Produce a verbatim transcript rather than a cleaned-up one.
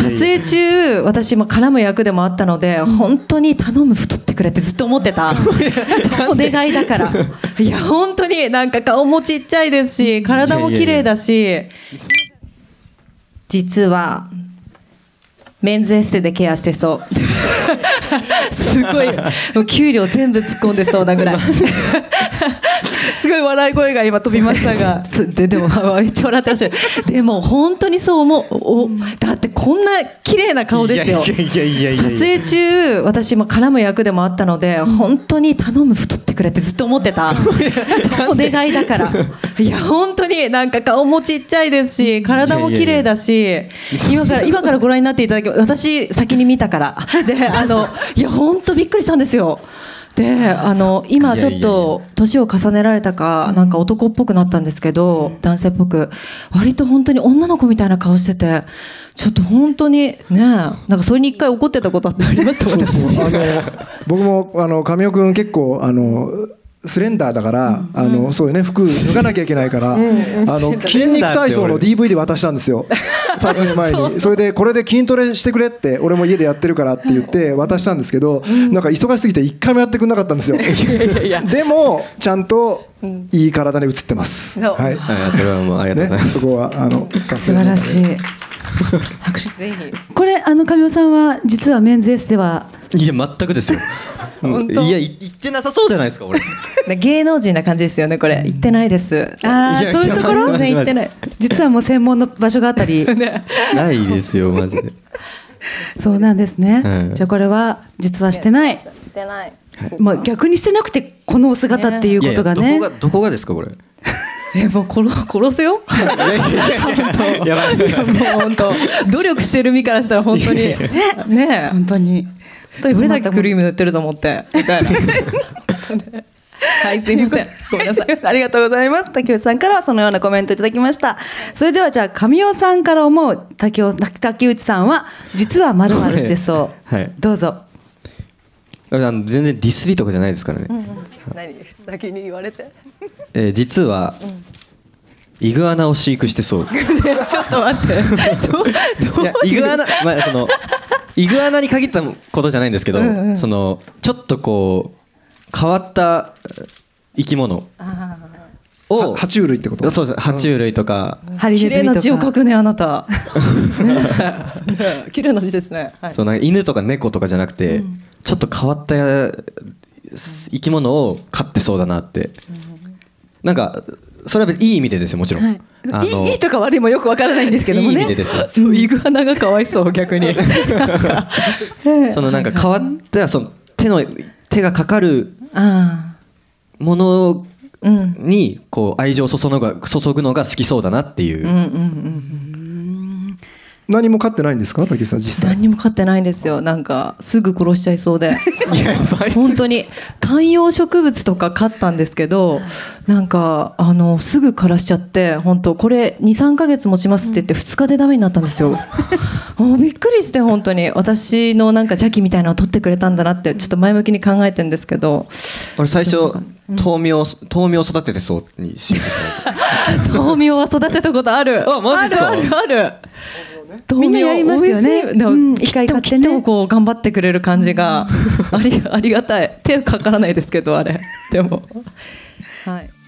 撮影中私も絡む役でもあったので、本当に頼む太ってくれってずっと思ってたお願いだから。いや本当になんか顔もちっちゃいですし体も綺麗だし、実はメンズエステでケアしてそうすごいもう給料全部突っ込んでそうなぐらいすごい笑い声が今飛びましたがで, でもめっちゃ笑ってらっしゃる。でも本当にそう思う。おだってこんな綺麗な顔ですよ。撮影中私も絡む役でもあったので、本当に頼む太ってくれってずっと思ってたお願いだから。いや本当になんか顔もちっちゃいですし体も綺麗だし、今から今からご覧になっていただき、私先に見たからで、あのいや本当びっくりしたんですよ。であの今ちょっと年を重ねられたかなんか男っぽくなったんですけど、男性っぽく割と本当に女の子みたいな顔してて、ちょっと本当にね、なんかそれに一回怒ってたことってありましたもんね。 あの僕もあの神尾君結構あのスレンダーだから、うん、あのそういうね服脱がなきゃいけないから、うん、あの筋肉体操の ディーブイディー 渡したんですよ撮影前に。そうそう、それでこれで筋トレしてくれって俺も家でやってるからって言って渡したんですけど、うん、なんか忙しすぎて一回もやってくれなかったんですよでもちゃんといい体に映ってます、うん、はい、 はい、それはもうありがとうございます、 ね、そこはあの素晴らしい拍手ぜひ。これあの神尾さんは実はメンズエステは。 いや全くですよいや言ってなさそうじゃないですか俺芸能人な感じですよねこれ。言ってないです。 ああそういうところね、言ってない。 実はもう専門の場所があったりないですよマジでそうなんですね、 はい、 じゃあこれは実はしてないしてない、 まあ、逆にしてなくてこのお姿っていうことがね。 いやいやどこがどこがですかこれえもう殺、殺すよいやいやいやいやもう本当努力してる身からしたら本当にねえ本当にどれだけクリーム塗ってると思ってみたいなはいすいませんごめんなさいありがとうございます。竹内さんからはそのようなコメントいただきました。それではじゃあ神尾さんから思う竹尾竹内さんは実は〇〇してそう、はい、どうぞ。 あの全然ディスリとかじゃないですからね、うんうん、 何先に言われてえー、実は、うん、イグアナを飼育してそうちょっと待ってどいやイグアナ、まあ、そのイグアナに限ったことじゃないんですけど、うんうん、そのちょっとこう変わった生き物を爬虫類ってこと？ そうです、爬虫類とか、 うん、綺麗な字を書くねあなた綺麗な字ですね、はい、 そうなんか犬とか猫とかじゃなくて、うん、ちょっと変わった生き物を飼ってそうだなって、うん、なんかそれは別にいい意味でですよもちろん、はい、 あのいいとか悪いもよくわからないんですけどもね。 いい意味でですよ。 そうイグアナがかわいそう逆にそのなんか変わったその手の手がかかるものにこう愛情を注ぐのが注ぐのが好きそうだなっていう。うんうんうん、 何も飼ってないんですか竹内さん実際？ 何も飼ってないんですよ。なんかすぐ殺しちゃいそうで本当に観葉植物とか飼ったんですけどなんかあのすぐ枯らしちゃって本当これ にさんかげつ持ちますって言ってふつかでダメになったんですよもうびっくりして本当に私のなんか邪気みたいなのを取ってくれたんだなってちょっと前向きに考えてるんですけど、 俺最初豆苗豆苗育ててそうにしました豆苗は育てたことある。 あマジですか？ あるあるあるみんなやりますよね。 一回買ってね、こう頑張ってくれる感じがあり、ありがたい。手かからないですけどあれでもはい。